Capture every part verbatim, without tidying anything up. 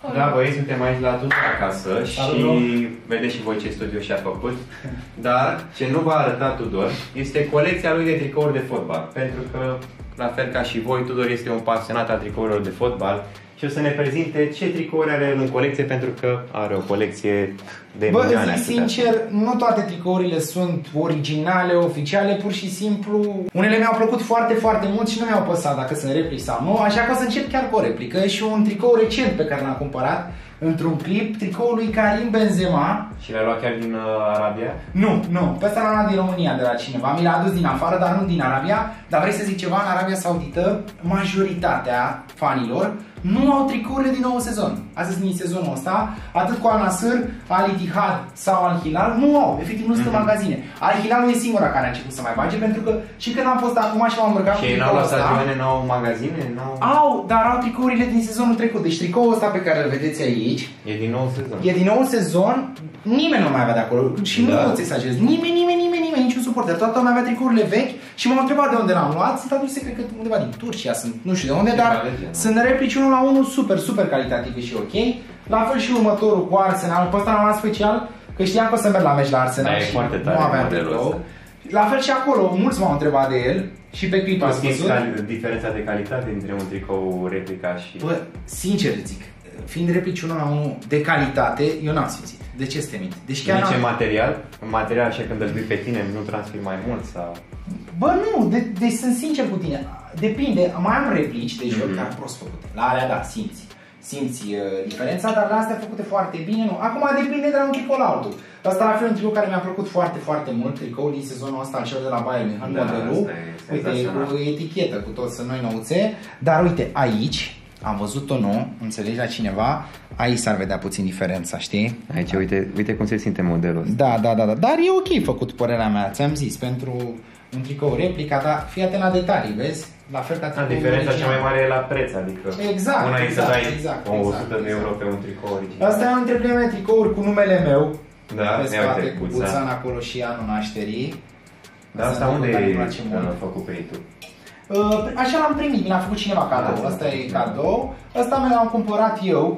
Da, băi, suntem aici la Tudor acasă. Salut. Și vedeți și voi ce studiu și-a făcut. Dar ce nu v-a arătat Tudor este colecția lui de tricouri de fotbal. Pentru că, la fel ca și voi, Tudor este un pasionat al tricourilor de fotbal. Și o să ne prezinte ce tricouri are el în colecție, pentru că are o colecție de milioane. Bă, zic sincer, nu toate tricourile sunt originale, oficiale, pur și simplu. Unele mi-au plăcut foarte, foarte mult și nu mi-au păsat dacă sunt replici sau nu, așa că o să încep chiar cu o replică și un tricou recent pe care l-am cumpărat într-un clip, tricoul lui Karim Benzema. Și l-ai luat chiar din uh, Arabia? Nu, nu, pe ăsta l-am luat din România de la cineva, mi l-a adus din afară, dar nu din Arabia. Dar vrei să zic ceva, în Arabia Saudită, majoritatea fanilor nu au tricourile din nou sezon. Astăzi din sezonul ăsta, atât cu Al Nassr, Al Ittihad sau Al Hilal, nu au, efectiv nu sunt mm-hmm. în magazine. Al Hilal e singura care a început să mai bage, pentru că și când am fost acum și m-am îmbrăcat cu tricoul ăsta... Și ei n-au la stadioane, n-au magazine? Au, dar au tricourile din sezonul trecut. Deci tricoul ăsta pe care îl vedeți aici... E din nou sezon. E din nou sezon, nimeni nu mai avea de acolo. Și da. Nu îți exagerez, nimeni, nimeni, nimeni, nimeni, niciun suporter. Toată lumea avea tricourile vechi și m-au întrebat de unde l-am luat. Sunt aduse, cred că undeva din Turcia, sunt, nu știu de unde, dar sunt replici unul la unul super, super calitative și ok. La fel și următorul cu Arsenal, pe ăsta l-am luat special, că știam că o să merg la meci la Arsenal da, și nu aveam tricou. La fel și acolo, mulți m-au întrebat de el și pe clip ați văzut. Diferența de calitate dintre un tricou replica și... Bă, sincer zic, fiind replici unul la unul de calitate, eu n-am simțit. De ce este mint? Deci chiar ce material? Material așa când îl vii pe tine, nu transpiri mai mult sau... Bă, nu, de, deci sunt sincer cu tine. Depinde, mai am replici de joc, mm-hmm. dar prost făcute. La alea, da, simți. Simți uh, diferența, dar la astea făcute foarte bine, nu. Acum depinde de la un tricou la altul. Asta la fel un tricou care mi-a plăcut foarte, foarte mult, tricoul din sezonul ăsta, cel de la Bayern München, da, modelul. Uite, e cu etichetă, cu tot, sunt noi nouțe. Dar uite, aici, am văzut-o nou, înțelegi la cineva, aici s-ar vedea puțin diferența, știi? Aici, uite, uite cum se simte modelul ăsta. Da, da, da, da, dar e ok făcut, părerea mea, ți-am zis, pentru un tricou replica, dar fii atent la detalii, vezi? La fel ca tricoul diferența original. Cea mai mare e la preț, adică exact, una exact, să dai exact, o exact, sută de euro exact. pe un tricou original. Asta e unul dintre primele tricouri cu numele meu. Da, pe spate, cu buțan. buțan acolo și anul nașterii. Dar asta unde e făcut pe tu? Uh, așa l-am primit, mi l-a făcut cineva cadou. Da, asta e cadou. Asta mi l-am cumpărat eu.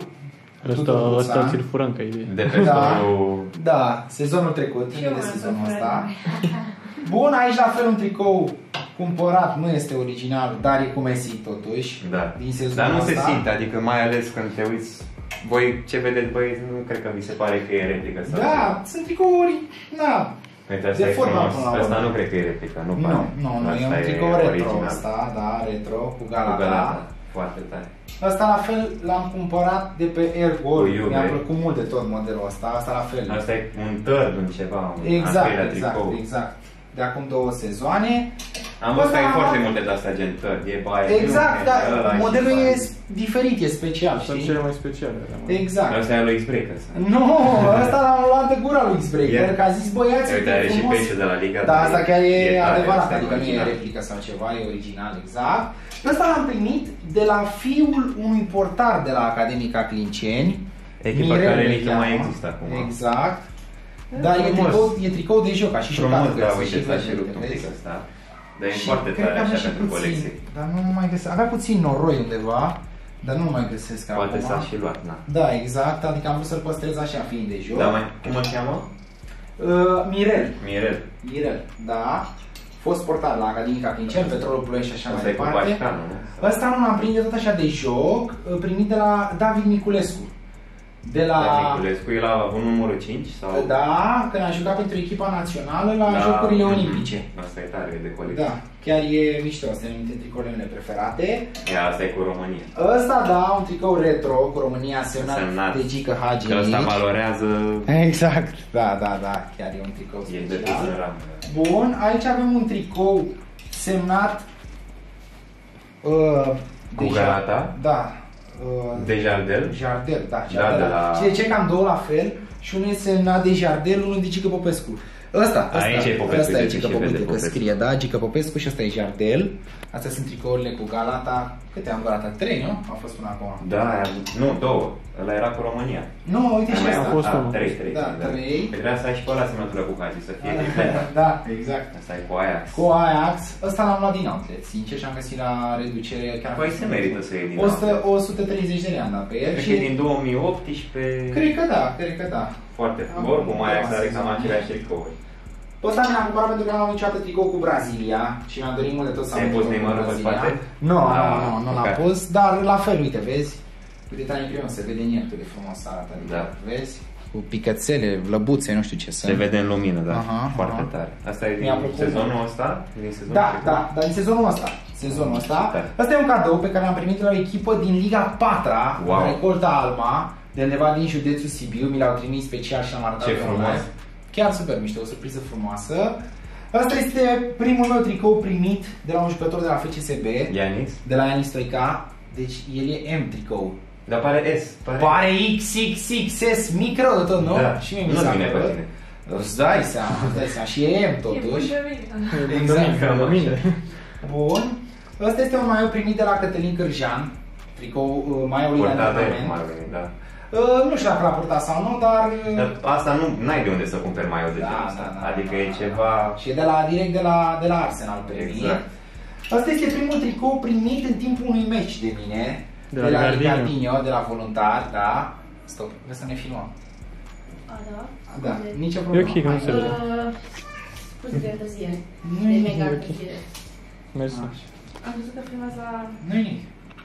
Ăsta ți-l furăm că e de pe da, da, sezonul trecut, e de sezonul ăsta. Bun, aici la fel un tricou cumpărat, nu este original, dar e cu Messi totuși. Da. Din sezonul dar nu ăsta. se simte, adică mai ales când te uiți, voi ce vedeți băieți, nu cred că vi se pare că e replică sau da, ceva. sunt tricouri, da. Uite, asta de e frumos, asta nu cred că e replică, nu pare. Nu, nu, nu, e un tricou retro ăsta, da, retro, cu Galata. Cu Galata, foarte tare. Asta la fel l-am cumpărat de pe Airgold, mi-a plăcut mult de tot modelul ăsta, asta la fel. Asta e un third, un ceva, un exact, al exact, tricou. exact. De acum două sezoane. Am văzut că ai foarte multe de astea gen third, e baie. Exact, dar modelul e diferit, e special, știi? Sunt cele mai speciale. Exact. Asta e lui X-Breaker. Nu, ăsta l-am luat de gura lui X-Breaker, că a zis băiații, uite, are și pește de la Liga. Da, asta chiar e adevărat, adică nu e replică sau ceva, e original, exact. Ăsta l-am primit de la fiul unui portar de la Academica Clinceni. Echipa care nici nu mai există acum. Exact. Dar e tricou, e tricou de joc, și frumos, da, uite, s-a și rupt un pic ăsta. Dar e foarte tare așa pentru colecție. Dar nu mai găsesc, avea puțin noroi undeva, dar nu mai găsesc acum. Poate s-a și luat, na. Da, exact, adică am vrut să-l păstrez așa, fiind de joc. Da, mai, cum îl cheamă? Uh, Mirel. Mirel. Mirel, da. Fost portar la Academica Clinceni, Petrolul Ploiești și așa mai departe. Asta e cu Bașcanul, nu? Ăsta nu l-am primit tot așa de joc, primit de la David Niculescu. De la... Niculescu, el a avut numărul cinci? Sau... Da, când a jucat pentru echipa națională la da. Jocurile Olimpice. Asta e tare, de colecție. Da, chiar e mișto, asta e dintre tricourile mele preferate. Ia, asta e cu România. Ăsta, da, un tricou retro cu România semnat, semnat de Gică Hagi. Că ăsta valorează... Exact, da, da, da, chiar e un tricou special. E bun, aici avem un tricou semnat... Uh, cu Galata? Da. De Jardel? Jardel, da, Jardel. Da, de la... Și de ce că am două la fel și unul e semnat de Jardel, unul de Gică Popescu. Ăsta, ăsta, aici e Popescu, ăsta e Gică Popescu, că scrie, da, Gică Popescu și ăsta e Jardel. Astea sunt tricourile cu Galata. Câte am Galata? Trei, nu? A fost până acum. Da, nu, două. Ăla era cu România. Nu, uite și mai asta. a fost Da, unul. trei, trei. Da, trei. Pe trebuia să ai și pe ăla semnătură cu Hagi, să fie diferit. Da, exact. Asta e cu Ajax. Cu Ajax, ăsta l-am luat din outlet, sincer, și am găsit la reducere chiar. Păi se merită să iei din o sută treizeci de lei am dat pe el. Cred și că e din două mii optsprezece. Cred că da, cred că da. Foarte Am oricum Ajax câteva are cam sezoane. aceleași tricouri. Pe ăsta mi-am cumpărat pentru că n-am niciodată tricou cu Brazilia și mi-am dorit mult de tot să am Ai un pus tricou cu Neymarul pe Brazilia. spate? Nu, Ah, nu, nu, nu l-am ok. pus, dar la fel, uite, vezi? Uite, Tani Crion, se vede în el cât de frumos arată, adică, Da. vezi? Cu picățele, vlăbuțe, nu știu ce sunt. Se vede în lumină, da. Aha, Foarte aha. tare. Asta e Mi-a din plăcut. sezonul ăsta? Din sezonul Da, trecut? da, dar din sezonul ăsta. Sezonul ăsta. Da. Asta e un cadou pe care l-am primit de la o echipă din Liga patra, Wow. în Recolta Alma, de undeva din județul Sibiu. Mi l-au trimis special și am arătat Ce pe frumos. online. Chiar super mișto, o surpriză frumoasă. Asta este primul meu tricou primit de la un jucător de la F C S B, Ianis? de la Ianis Stoica. Deci el e M tricou. Dar pare S. Pare, Pare X X X S mic rău de tot, nu? Da. Și mie mi Nu s-a vine pe părut. tine. Îți dai seama, îți dai seama. Și e M totuși. Exact. Exact. La mine. Bun. Ăsta este un maiu primit de la Cătălin Cârjan. Tricou uh, maiului de Purtat de antrenament. Marvin, da. Uh, nu știu dacă l-a purtat sau nu, dar... uh, Dar asta nu, n-ai de unde să cumperi mai de Da, genul ăsta. da, da, Adică da, e da, ceva... Și e de la, direct de la, de la Arsenal primit. Exact. Ăsta este primul tricou primit în timpul unui meci de mine. De De la la Ricardinho. Ricardinho, de la voluntar, da. Stop, vreau să ne filmăm. A, da? Da, Scuze. nicio E problemă. ok, că nu se vede. Uh, Scuze de întârziere. Nu De e mega ok. întârziere. Mersi. Așa. Am văzut că filmați la... Nu-i nimic.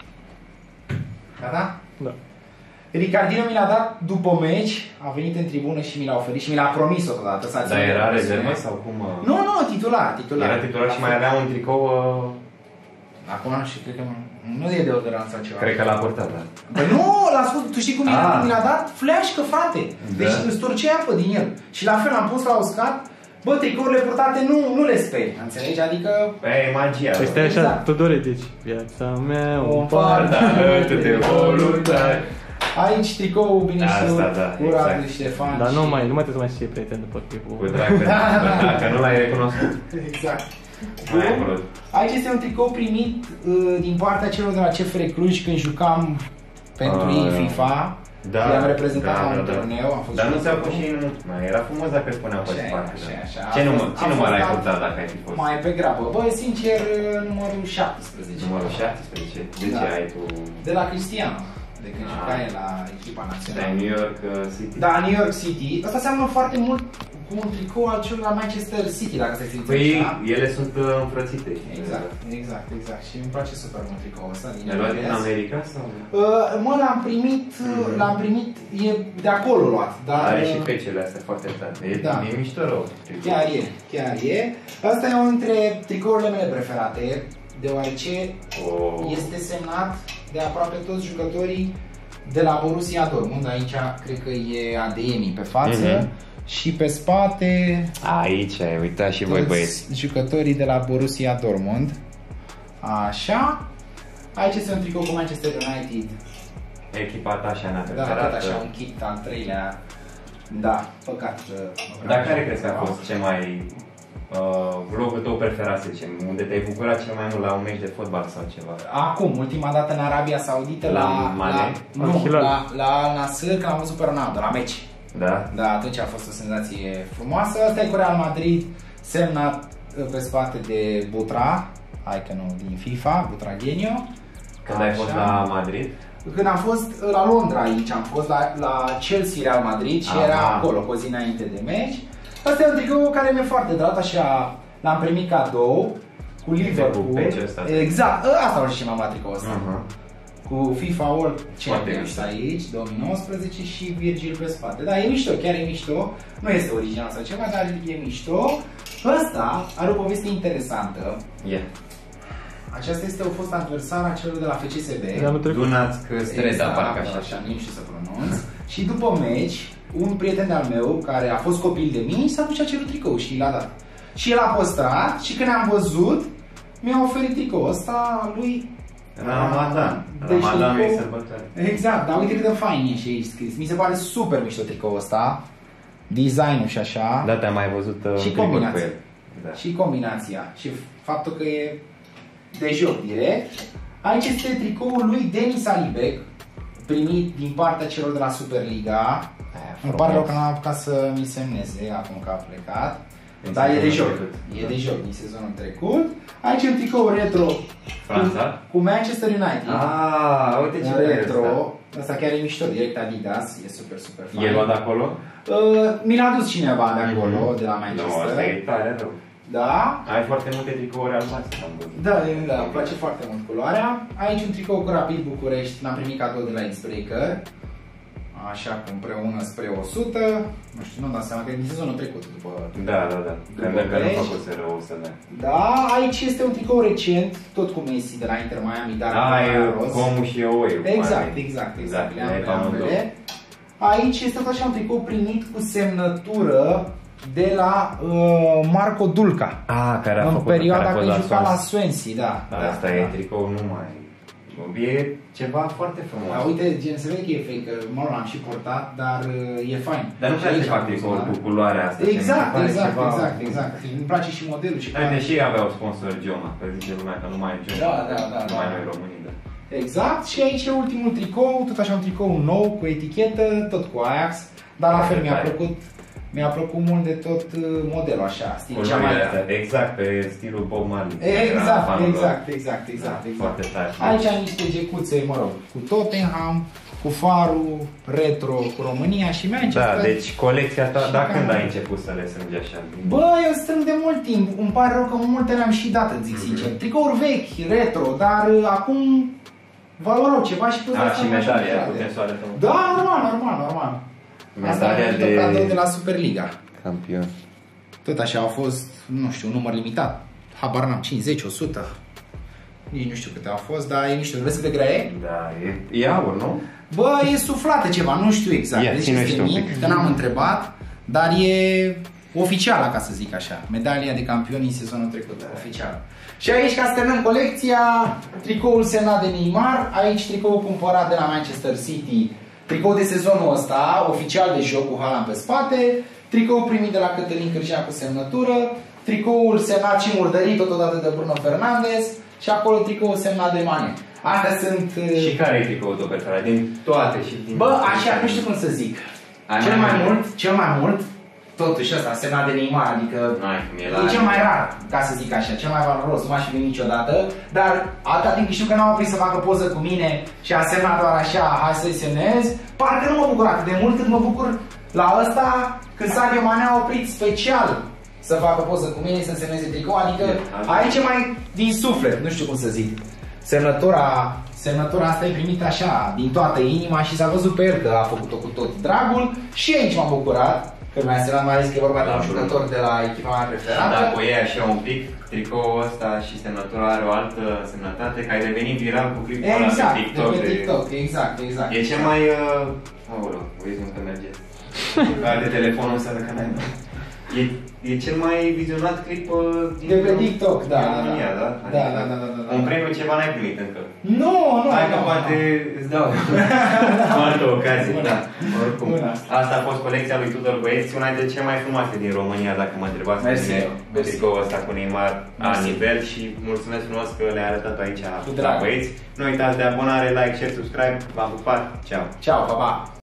Gata? Da. Ricardinho mi l-a dat după meci, a venit în tribună și mi l-a oferit și mi l-a promis totodată. să Dar țină era promisiune. rezervă sau cum? uh? Nu, nu, titular, titular. Era titular și mai avea un tricou... uh, Acum și cred că nu, nu e de orderanță sau ceva. Cred că l-a purtat, da. Bă, nu, l-a spus, tu știi cum mi l-a, Ah. mi l-a dat? Fleașcă, frate. Deci Da. îți torcea apă din el. Și la fel am pus la uscat, bă, tricourile purtate nu, nu le speri, înțelegi? Adică... E magia. Păi stai așa, Exact. Tudore, deci viața mea O un par. parte. Alături de voluntari. Aici tricou bine Asta, știut, da, cu Radu exact. Ștefan. Dar nu și- mai, nu mai trebuie să mai fie prieten după tipul. Cu drag, Da, da, da. dacă nu l-ai recunoscut. Exact. Mai Bun. acolo. Aici este un tricou primit uh, din partea celor de la C F R Cluj când jucam pentru Ah, ei FIFA. Da, I-am reprezentat da, la un da, da. turneu, am fost Dar nu jucător. ți-au pus și în... Mai era frumos dacă îți puneau pe Așa, spate. așa, da. așa. Ce A număr, fost- ce a număr fost ai la- purtat dacă ai fi fost? Mai pe grabă. Bă, sincer, numărul șaptesprezece. Numărul șaptesprezece. De Da. ce ai tu? De la Cristiano. De când Ah. juca el la echipa Stai națională. în New York uh, City? Da, New York City. Asta seamănă foarte mult cu un tricou al celor la Manchester City, dacă se simte Păi așa. ele sunt uh, înfrățite. Exact, exact, exact. Și îmi place super mult tricoul ăsta. din Le-ai luat din englez. America sau? Uh, mă, l-am primit, uh, l-am primit, e de acolo luat, dar... Are și uh, fecele astea foarte tare. E, Da. e mișto rău. Chiar e, chiar e. Asta e unul dintre tricourile mele preferate, deoarece Oh. este semnat de aproape toți jucătorii de la Borussia Dortmund. Aici cred că e A D M pe față. Mhm. Și pe spate Aici ai uitat și voi toți băieți. jucătorii de la Borussia Dortmund. Așa. Aici este un tricou cu Manchester United. Echipa ta așa ne-a Da, tot preferat. așa, un kit al treilea. Da, păcat. Dar care crezi că a fost cel mai uh, vlogul tău preferat, să zicem, unde te-ai bucurat cel mai mult la un meci de fotbal sau ceva? Acum, ultima dată în Arabia Saudită La la, Mane? la, Al nu, Hilal. la, la Al Nassr, că am văzut pe Ronaldo, la meci. Da? Da, atunci a fost o senzație frumoasă. Asta e cu Real Madrid, semnat uh, pe spate de Butra, hai că nu, din FIFA, Butragenio. Când ai fost la Madrid? Când am fost uh, la Londra aici, am fost la, la Chelsea Real Madrid și Aha. era acolo, cu o zi înainte de meci. Asta e un tricou care mi-e foarte drag, așa, l-am primit cadou cu Liverpool. Cu peciul ăsta. Exact, asta o și m-am luat tricoul ăsta. Uh-huh. Cu FIFA World Foarte Champions mișto. aici, două mii nouăsprezece și Virgil pe spate. Da, e mișto, chiar e mișto. Nu este original sau ceva, dar e mișto. Ăsta are o poveste interesantă. Yeah. Aceasta este o fost adversară a celor de la F C S B. De anul trecut. Dunaț Streda, Exact, parcă așa. așa, nu știu să pronunț. Și după meci, un prieten de-al meu, care a fost copil de mine, s-a dus și a cerut tricou și l-a dat. Și el a păstrat și când am văzut, mi-a oferit tricou ăsta lui Ramadan. Deci Ramadan e tricou- sărbătoare. Exact, dar uite cât de fain e și aici scris. Mi se pare super mișto tricoul ăsta. Designul și așa. Da, te-am mai văzut uh, Și în clipuri cu combinația. el. Da. Și combinația. Și faptul că e de joc direct. Aici este tricoul lui Denis Alibek, primit din partea celor de la Superliga. Îmi pare rău că n-am apucat să mi semneze acum că a plecat. Dar e de joc, e de joc din sezonul trecut. Aici un tricou retro Franța? cu, cu Manchester United. Ah, uite ce un retro. Asta chiar e mișto, direct Adidas, e super, super fain. E luat de acolo? Uh, mi l-a dus cineva de acolo, mm-hmm. de la Nu, Manchester. asta e tare rău. Da? Ai foarte multe tricouri albastre, am văzut. Da, da, îmi place foarte mult culoarea. Aici un tricou cu Rapid București, l-am primit cadou de la Icebreaker. Așa, cu împreună spre o sută. Nu știu, nu-mi dau seama că e din sezonul trecut după... Da, da, da. Când că nu făcuseră o să ne. Da, aici este un tricou recent, tot cu Messi de la Inter Miami, dar da, e Comu și eu. Exact, exact, exact. Le aici este tot așa un tricou primit cu semnătură de la uh, Marco Dulca. Ah, care a în făcut, perioada care când la juca la Swansea, da. Asta da, e da. tricou numai. E ceva foarte frumos. Da, uite, gen, se vede că e fake, că mă l-am și portat, dar uh, e fain. Dar nu prea se fac tricouri cu culoarea asta. Exact, exact, ceva... exact, exact. Îmi place și modelul și culoarea. Deși aveau sponsor Gioma, că zice lumea că nu mai e Gioma. Da, da, da. Nu da. mai noi românii, da. Exact, și aici e ultimul tricou, tot așa un tricou nou, cu etichetă, tot cu Ajax, dar la fel mi-a plăcut. Mi-a plăcut mult de tot modelul așa, stil Jamaica. Exact, pe stilul Bob Marley. Exact, exact, exact, exact, exact. Foarte tare. Aici am niște gecuțe, mă rog, cu Tottenham, cu farul, retro, cu România și Manchester. Da, deci colecția ta, dar când ai început să le strângi așa? Bă, eu strâng de mult timp, îmi pare rău că multe le-am și dat, îți zic mm-hmm. sincer. Tricouri vechi, retro, dar acum valorau ceva și plus. Da, și medalia, putem să o arătăm. Da, normal, normal, normal. Asta e de... cadou de la Superliga. Campion. Tot așa au fost, nu știu, un număr limitat. Habar n-am, cincizeci, o sută. Nici nu știu câte au fost, dar e mișto. Vezi cât de grea e? Da, e, e aur, nu? Bă, e suflată ceva, nu știu exact. Ia, deci este mic, că n-am întrebat, dar e oficială, ca să zic așa. Medalia de campion în sezonul trecut, da. Oficială. Și aici, ca să terminăm colecția, tricoul semnat de Neymar, aici tricoul cumpărat de la Manchester City, tricou de sezonul ăsta, oficial de joc cu Haaland pe spate, tricou primit de la Cătălin Cârcea cu semnătură, tricoul semnat și murdărit totodată de Bruno Fernandes și acolo tricoul semnat de Mane. Astea sunt... Și care e tricoul tău preferat? Din toate și din... Bă, așa, nu știu cum să zic. Ai cel mai mult, cel mai mult, totuși ăsta, semnat de Neymar, adică e, e cel mai rar, ca să zic așa, cel mai valoros, nu m-aș fi niciodată, dar atâta timp știu că n-am oprit să facă poză cu mine și a semnat doar așa, hai să-i semnez, parcă nu mă bucur atât de mult cât mă bucur la ăsta când Sadio Mane a oprit special să facă poză cu mine, să semneze tricou, adică aici e mai din suflet, nu știu cum să zic. Semnătura, semnătura asta e primită așa, din toată inima și s-a văzut pe el că a făcut-o cu tot dragul și aici m-am bucurat. Că mi-a semnat, mai zis că e vorba de un jucător de la echipa mea preferată. Dacă o iei așa un pic, tricoul ăsta și semnătura are o altă semnătate, că ai devenit viral cu clipul ăla exact, pe TikTok. De pe TikTok, exact, exact. E cel mai... Uh... Aoleu, uiți cum că merge. De telefonul ăsta de canal. E, e cel mai vizionat clip uh, din de pe TikTok, da. România, da? Da, da, da, da, da. Un premiu ceva n-ai primit încă. Nu, nu, Hai că nu, poate îți dau o altă ocazie, da. Oricum. Asta a fost colecția lui Tudor Băieți, una dintre cele mai frumoase din România, dacă mă întrebați pe mine, tricoul ăsta cu Neymar la nivel și mulțumesc frumos că le-ai arătat aici la Băieți. Nu uitați de abonare, like, share, subscribe. V-am pupat. Ciao. Ciao, pa, pa.